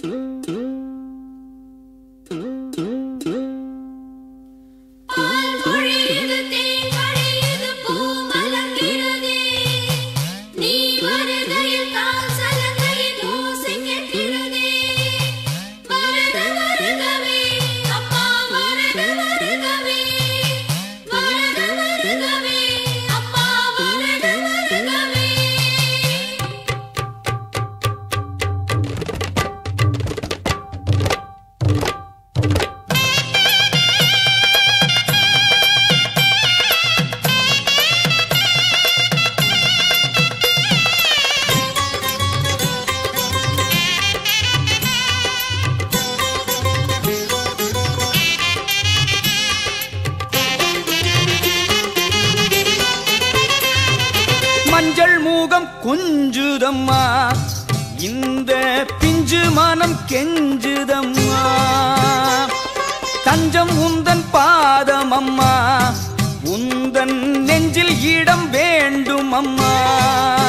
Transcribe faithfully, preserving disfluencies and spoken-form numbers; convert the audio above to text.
மஞ்சள் மூகம் கொஞ்சுதம்மா, இந்த பிஞ்சு மனம் கெஞ்சுதம்மா. தஞ்சம் உந்தன் பாதம் அம்மா, உந்தன் நெஞ்சில் இடம் வேண்டும் அம்மா.